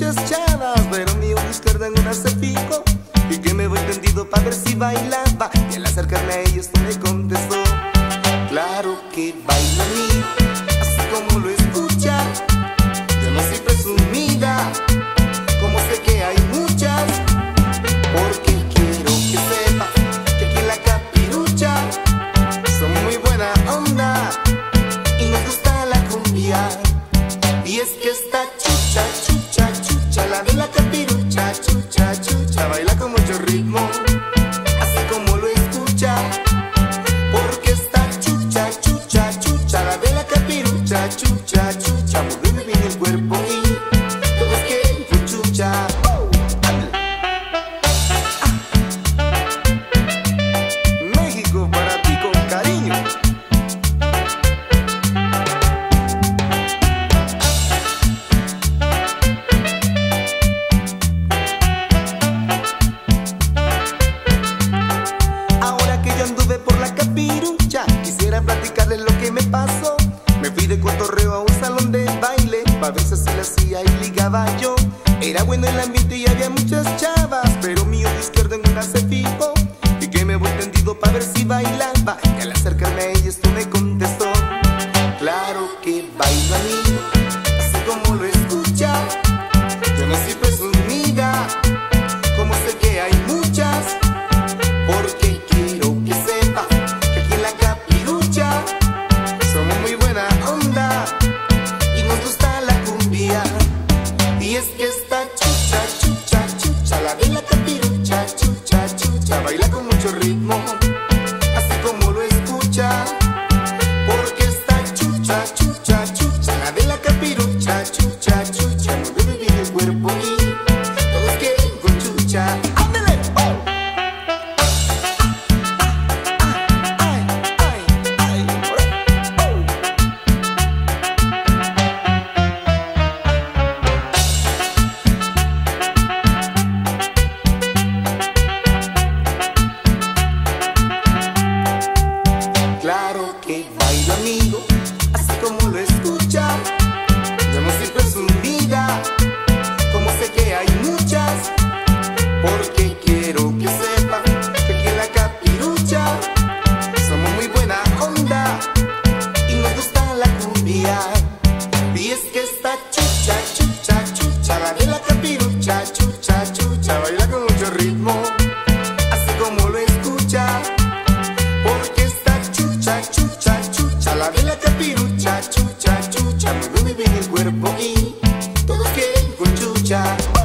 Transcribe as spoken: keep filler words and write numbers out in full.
muchas chavas, pero mi ojo izquierdo en una se fijó y que me voy tendido pa' ver si bailaba. Y al acercarme a ellos me contestó: claro que baila a mí, así como lo escucha. Yo no soy presumida, como sé que hay muchas, porque quiero que sepa que aquí en la Capirucha son muy buena onda y nos gusta la cumbia. Y es que esta chucha, chucha, chucha, la de la Capirucha, chucha, chucha, baila con mucho ritmo, así como lo escucha. Porque esta chucha, chucha, chucha, la de la Capirucha, chucha, chucha, mueve bien el cuerpo y todos quieren con chucha. ¡Oh! ¡Ah! México para ti con cariño. Anduve por la Capirucha, quisiera platicarles lo que me pasó. Me fui de cotorreo a un salón de baile, pa' ver si así la hacía y ligaba yo. Era bueno el ambiente y había muchas chavas, pero mi ojo izquierdo en una se fijó y que me voy tendido pa' ver si bailaba. Y al acercarme a ella esto me contestó: claro que baila a mí, así como lo escucha. Yo no soy presumida, como sé que hay muchas, porque quiero que sepa que aquí en la Capirucha somos muy buena onda y nos gusta la cumbia. Y es que esta chucha, chucha, chucha, la de la Capirucha, chucha, chucha, baila con mucho ritmo, así como lo escucha. Porque esta chucha, chucha, chucha, la de la Capirucha, chucha, chucha, mueve bien el cuerpo y todos quieren con chucha. ¡Ándale! ¡Oh! Claro que baila amigo, así como lo escucha. Yo no soy presumida, como sé que hay muchas, porque quiero que sepa que aquí en la Capirucha somos muy buena onda y nos gusta la cumbia. Y es que esta chucha, chucha, chucha, la de la Capirucha, chucha, chucha, baila con mucho ritmo, así como lo escucha. Porque esta chucha, chucha, chucha, la de la Capirucha, chucha, chucha, mueve bien el cuerpo y todos quieren con chucha.